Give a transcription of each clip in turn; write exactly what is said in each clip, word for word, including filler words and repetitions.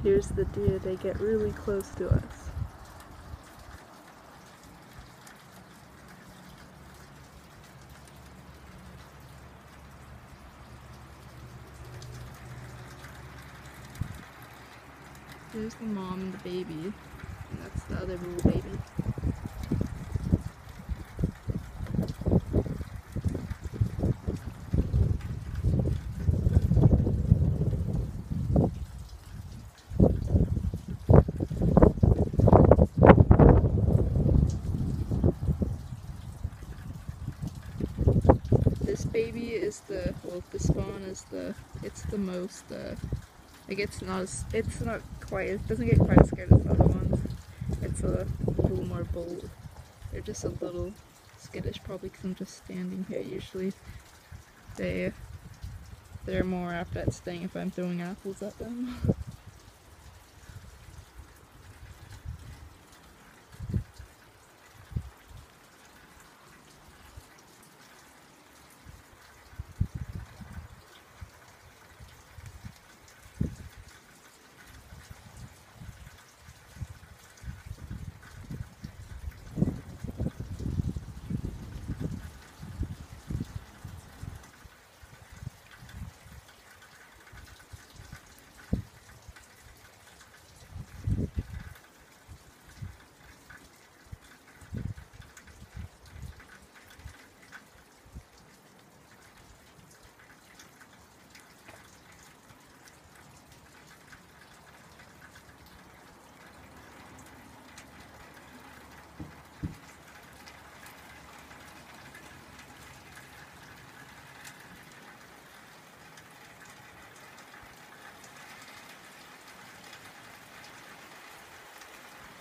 Here's the deer, they get really close to us. There's the mom and the baby, and that's the other little baby. This baby is the, well, the spawn is the, it's the most, uh, like it's not as, it's not quite, it doesn't get quite as scared as the other ones. It's a little more bold. They're just a little skittish, probably because I'm just standing here. Usually they, they're more apt at staying if I'm throwing apples at them.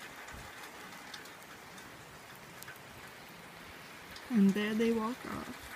And there they walk off.